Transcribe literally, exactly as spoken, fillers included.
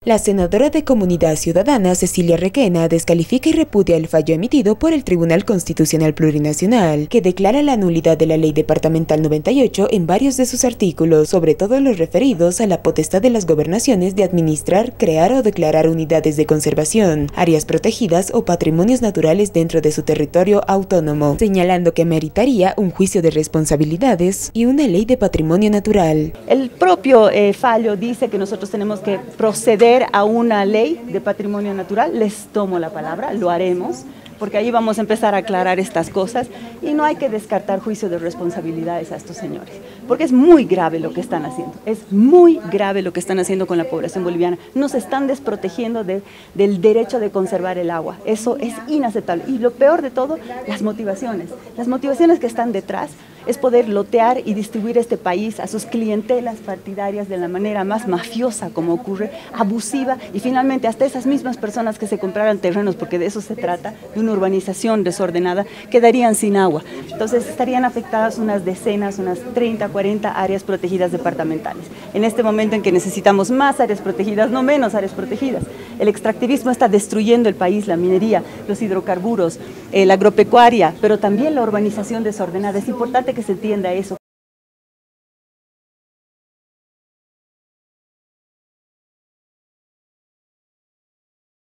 La senadora de Comunidad Ciudadana, Cecilia Requena, descalifica y repudia el fallo emitido por el Tribunal Constitucional Plurinacional, que declara la nulidad de la Ley Departamental noventa y ocho en varios de sus artículos, sobre todo los referidos a la potestad de las gobernaciones de administrar, crear o declarar unidades de conservación, áreas protegidas o patrimonios naturales dentro de su territorio autónomo, señalando que meritaría un juicio de responsabilidades y una ley de patrimonio natural. El propio eh, fallo dice que nosotros tenemos que proceder a una ley de patrimonio natural. Les tomo la palabra, lo haremos, porque ahí vamos a empezar a aclarar estas cosas y no hay que descartar juicio de responsabilidades a estos señores, porque es muy grave lo que están haciendo, es muy grave lo que están haciendo con la población boliviana. Nos están desprotegiendo de, del derecho de conservar el agua, eso es inaceptable. Y lo peor de todo, las motivaciones, las motivaciones que están detrás es poder lotear y distribuir este país a sus clientelas partidarias de la manera más mafiosa, como ocurre, abusiva, y finalmente hasta esas mismas personas que se compraran terrenos, porque de eso se trata, de una urbanización desordenada, quedarían sin agua. Entonces estarían afectadas unas decenas, unas treinta, cuarenta áreas protegidas departamentales. En este momento en que necesitamos más áreas protegidas, no menos áreas protegidas. El extractivismo está destruyendo el país, la minería, los hidrocarburos, eh, la agropecuaria, pero también la urbanización desordenada. Es importante que se entienda eso.